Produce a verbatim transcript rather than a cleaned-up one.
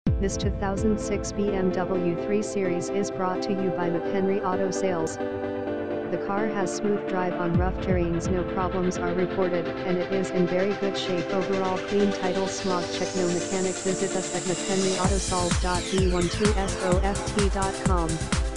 This two thousand six B M W three Series is brought to you by Mchenry Auto Sales. The car has smooth drive on rough terrains, no problems are reported, and it is in very good shape overall. Clean title, smog check, no mechanic. Visit us at mchenry autosols dot b one two soft dot com.